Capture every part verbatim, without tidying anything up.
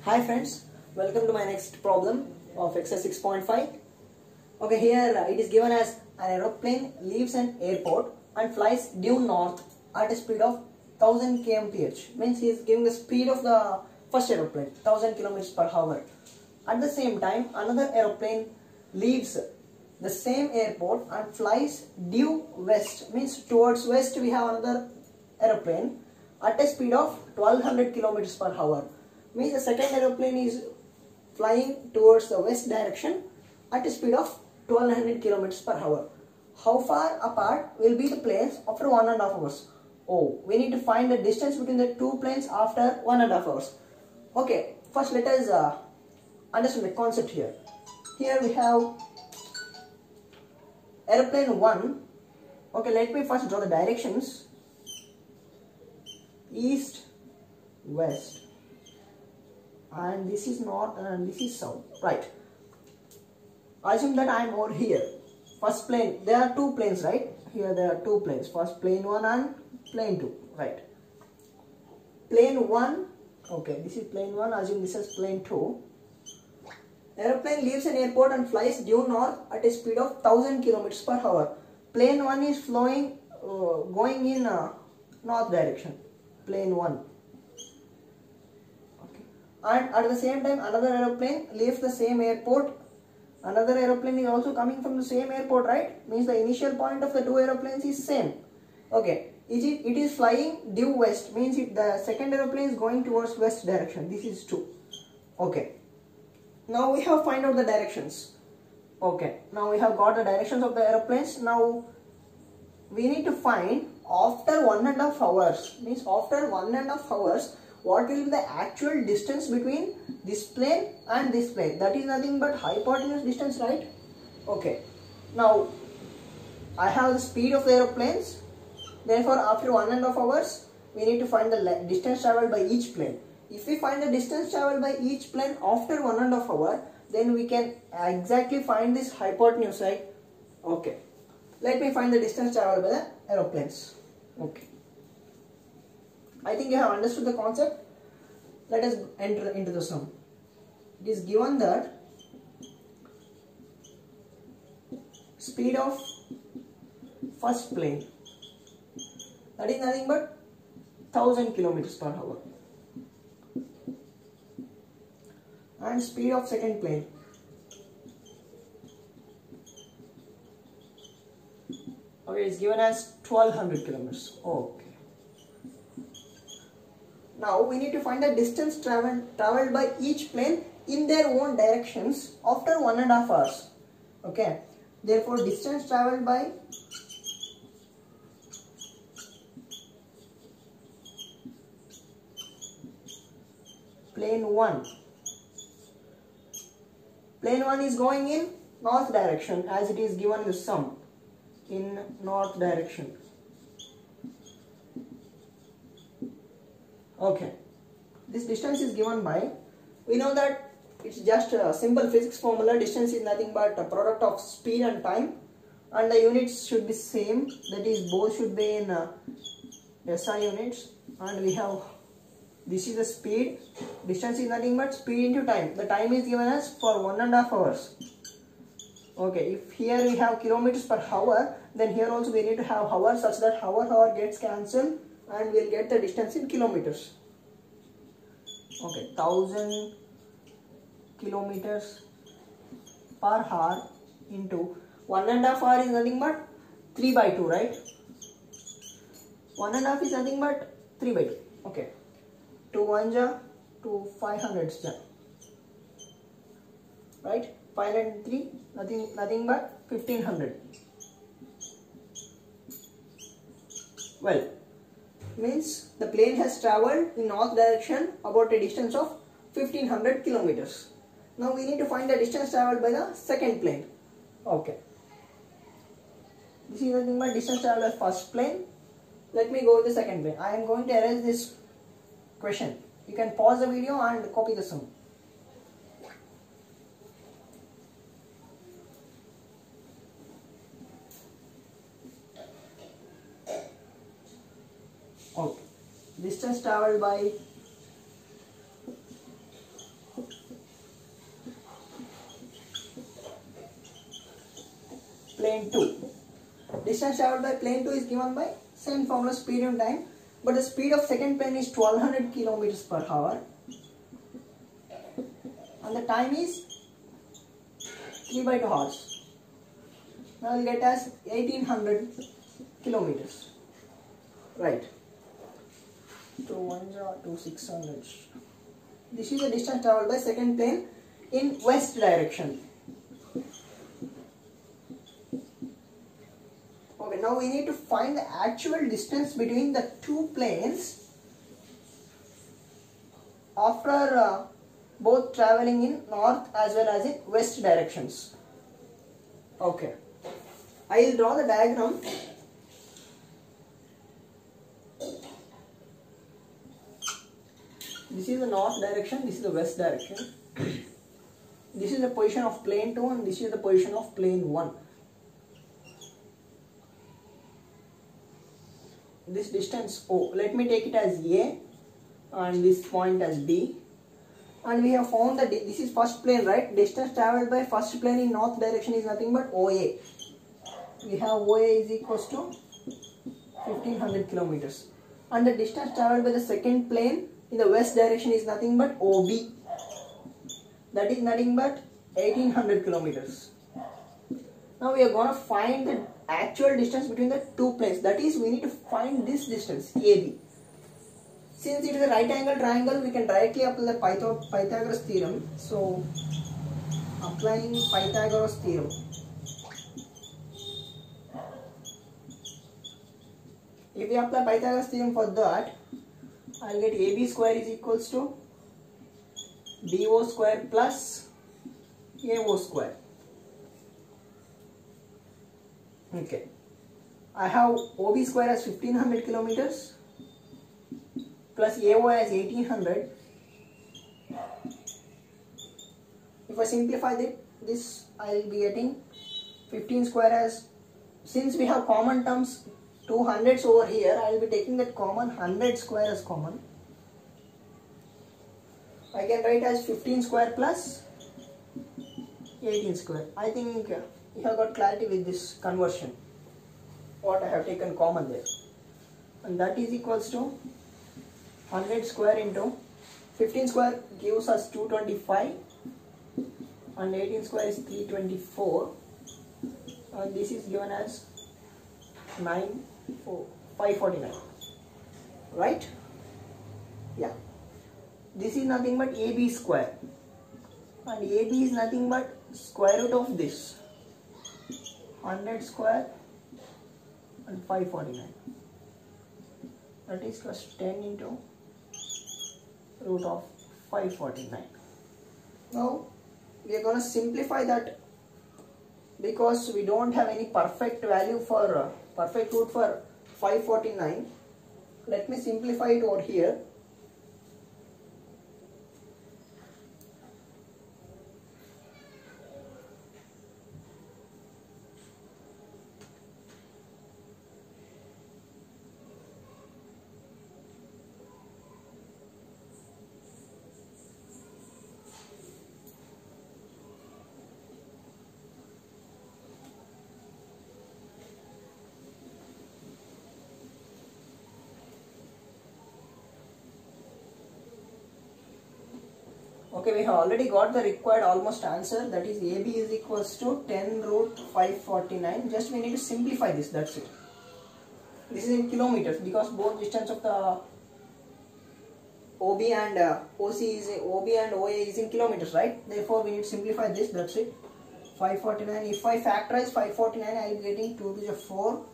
Hi friends, welcome to my next problem of exercise six point five. Okay, here uh, it is given as an aeroplane leaves an airport and flies due north at a speed of one thousand kilometers per hour. Means he is giving the speed of the first aeroplane, one thousand kilometers per hour. At the same time, another aeroplane leaves the same airport and flies due west. Means towards west we have another aeroplane at a speed of twelve hundred kilometers per hour. Means the second aeroplane is flying towards the west direction at a speed of twelve hundred kilometers per hour. How far apart will be the planes after one and a half hours? Oh, we need to find the distance between the two planes after one and a half hours. Okay, first let us uh, understand the concept here. Here we have aeroplane one. Okay, let me first draw the directions. East, west. And this is north and this is south, right? Assume that I am over here. First plane, there are two planes, right? Here there are two planes. First plane one and plane two, right? Plane one, okay, this is plane one. Assume this is plane two. Aeroplane leaves an airport and flies due north at a speed of one thousand kilometers per hour. Plane one is flowing, uh, going in uh, north direction. Plane one. And at the same time another aeroplane leaves the same airport. Another aeroplane is also coming from the same airport, right? Means the initial point of the two aeroplanes is same. Okay, is it, it is flying due west, means it, the second aeroplane is going towards west direction. This is two. Okay, now we have find out the directions. Okay, now we have got the directions of the aeroplanes. Now we need to find after one and a half hours, means after one and a half hours what will be the actual distance between this plane and this plane. That is nothing but hypotenuse distance, right? Okay. Now, I have the speed of the aeroplanes. Therefore, after one and a half hours, we need to find the distance travelled by each plane. If we find the distance travelled by each plane after one and a half hour, then we can exactly find this hypotenuse, right? Okay. Let me find the distance travelled by the aeroplanes. Okay. I think you have understood the concept. Let us enter into the sum. It is given that speed of first plane, that is nothing but one thousand kilometers per hour, and speed of second plane, okay, is given as twelve hundred kilometers. Okay. Now we need to find the distance traveled traveled by each plane in their own directions after one and a half hours. Okay. Therefore, distance traveled by plane one. Plane one is going in north direction as it is given in the sum, in north direction. Okay, this distance is given by, we know that it's just a simple physics formula. Distance is nothing but a product of speed and time, and the units should be same, that is both should be in uh, S I units, and we have, this is the speed, distance is nothing but speed into time. The time is given as for one and a half hours. Okay, if here we have kilometers per hour, then here also we need to have hours, such that hour hour gets cancelled and we'll get the distance in kilometers. Okay, one thousand kilometers per hour into one and a half hour is nothing but three by two, right? One and a half is nothing but three by two. Okay, two ones are two five hundreds, right? Five and three, nothing nothing but fifteen hundred. Well, means the plane has travelled in north direction about a distance of fifteen hundred kilometers. Now we need to find the distance travelled by the second plane. Okay. This is nothing but distance travelled by first plane. Let me go with the second plane. I am going to erase this question. You can pause the video and copy the sum. Okay. Distance travelled by plane two. Distance traveled by plane two is given by same formula, speed and time, but the speed of second plane is twelve hundred kilometers per hour and the time is three by two hours. Now we'll get as eighteen hundred kilometers. Right. Two ones are two six hundred. This is the distance traveled by second plane in west direction. Okay, now we need to find the actual distance between the two planes after uh, both traveling in north as well as in west directions. Okay, I will draw the diagram. This is the north direction, this is the west direction. This is the position of plane two and this is the position of plane one. This distance O, let me take it as A and this point as B. And we have found that this is first plane, right? Distance traveled by first plane in north direction is nothing but O A. We have O A is equals to fifteen hundred kilometers. And the distance traveled by the second plane in the west direction is nothing but O B. That is nothing but eighteen hundred kilometers. Now we are going to find the actual distance between the two planes. That is, we need to find this distance A B. Since it is a right angle triangle, we can directly apply the Pythag Pythagoras theorem. So, applying Pythagoras theorem. If we apply Pythagoras theorem for that, I will get A B square is equals to B O square plus A O square. Okay, I have O B square as fifteen hundred kilometers plus A O as eighteen hundred. If I simplify this, this I will be getting fifteen square as, since we have common terms two hundreds over here, I will be taking that common one hundred square as common. I can write as fifteen square plus eighteen square. I think you have got clarity with this conversion, what I have taken common there. And that is equals to one hundred square into fifteen square gives us two hundred twenty-five and eighteen square is three hundred twenty-four, and this is given as nine four five forty-nine, right? Yeah, this is nothing but A B square and A B is nothing but square root of this one hundred square and five forty-nine, that is plus ten into root of five forty-nine. Now we are going to simplify that because we don't have any perfect value for uh, perfect root for five forty-nine. Let me simplify it over here. Okay, we have already got the required almost answer, that is A B is equals to ten root five forty-nine. Just we need to simplify this, that's it. This is in kilometers because both distance of the O B and uh, O C is O B and O A is in kilometers, right? Therefore we need to simplify this, that's it. five forty-nine, if I factorize five forty-nine, I will be getting two to the four.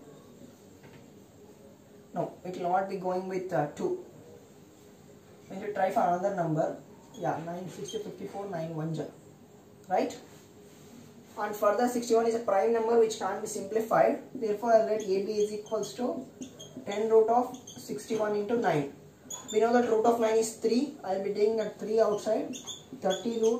No, it will not be going with uh, two. We need to try for another number. Yeah, nine, sixty, fifty-four, nine, one, right? And further sixty-one is a prime number which can't be simplified. Therefore, I'll get A B is equals to ten root of sixty-one into nine. We know that root of nine is three. I'll be taking that three outside. thirty root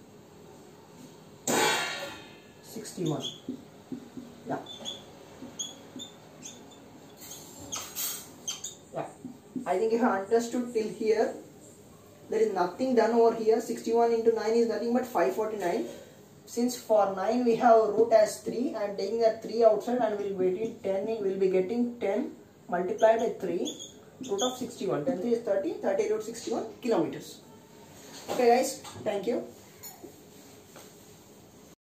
sixty-one. Yeah. Yeah. I think you have understood till here. There is nothing done over here. sixty-one into nine is nothing but five forty-nine. since for nine we have root as three, I am taking that three outside and we will be getting ten, we will be getting ten multiplied by three, root of sixty-one. ten three is thirty, thirty root sixty-one kilometers. Okay guys, thank you.